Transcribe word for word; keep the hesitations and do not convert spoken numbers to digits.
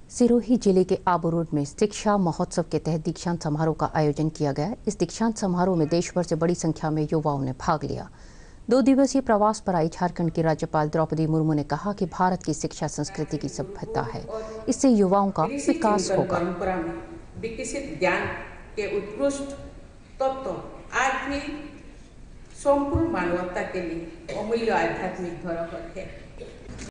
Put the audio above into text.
सिरोही जिले के आबू रोड में शिक्षा महोत्सव के तहत दीक्षांत समारोह का आयोजन किया गया। इस दीक्षांत समारोह में देश भर से बड़ी संख्या में युवाओं ने भाग लिया। दो दिवसीय प्रवास पर आई झारखंड की राज्यपाल द्रौपदी मुर्मू ने कहा कि भारत की शिक्षा संस्कृति की सभ्यता है, इससे युवाओं का विकास होगा। परंपरा में विकसित ज्ञान के उत्कृष्ट तत्व आज भी संपूर्ण मानवता के लिए अमूल्य आध्यात्मिक धरोहर है।